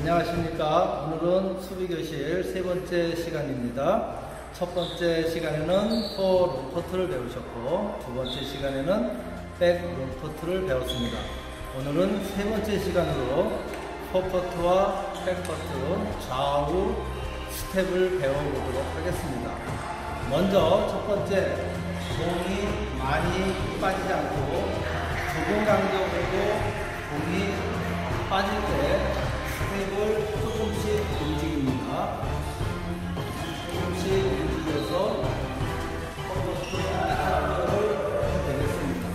안녕하십니까. 오늘은 수비교실 세 번째 시간입니다. 첫 번째 시간에는 포 롱퍼트를 배우셨고 두 번째 시간에는 백 롱퍼트를 배웠습니다. 오늘은 세 번째 시간으로 포퍼트와 백퍼트 좌우 스텝을 배워보도록 하겠습니다. 먼저 첫 번째, 공이 많이 빠지지 않고 좁은 간격으로 공이 빠질 때 스텝을 조금씩 움직입니다. 조금씩 움직여서 포퍼트를 하면 되겠습니다.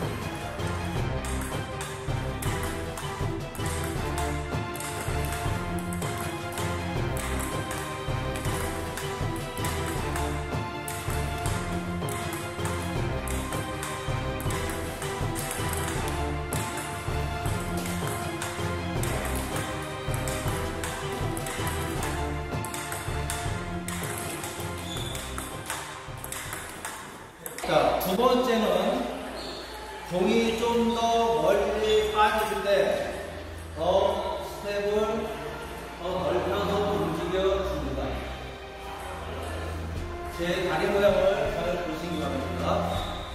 자, 두 번째는 공이 좀 더 멀리 빠질 때 더 스텝을 더 넓혀서 움직여줍니다. 제 다리 모양을 잘 보시기 바랍니다.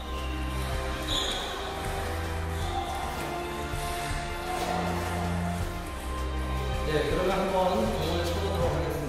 네, 그러면 한번 공을 쳐보도록 하겠습니다.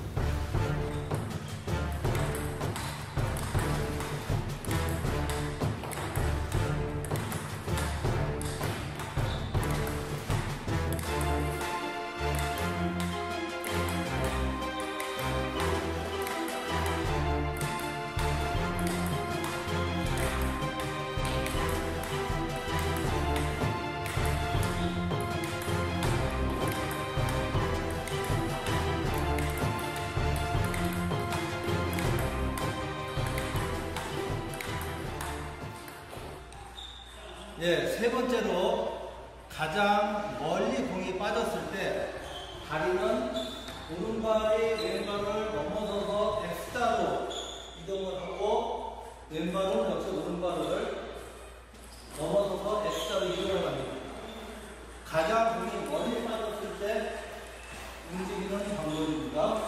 예, 세 번째로 가장 멀리 공이 빠졌을 때 다리는 오른발이 왼발을 넘어서서 X자로 이동을 하고 왼발은 역시 오른발을 넘어서서 X자로 이동을 합니다. 가장 공이 멀리 빠졌을 때 움직이는 방법입니다.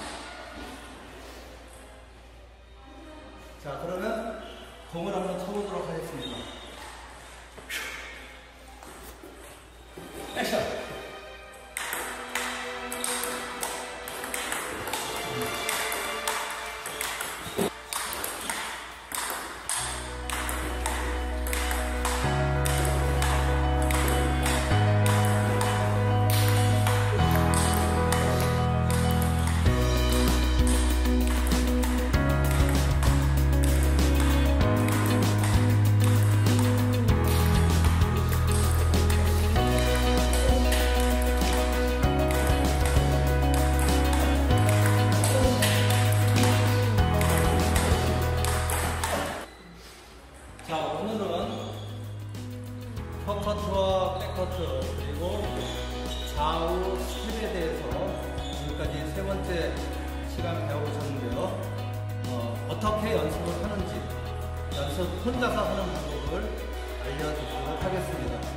자, 그러면 공을 한번 쳐보도록 하겠습니다. 액션! 자, 오늘은 포커트와 백커트 그리고 좌우 스텝에 대해서 지금까지 세 번째 시간 배워보셨는데요. 어떻게 연습을 하는지, 연습 혼자서 하는 방법을 알려드리도록 하겠습니다.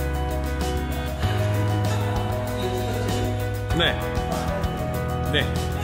네. 네.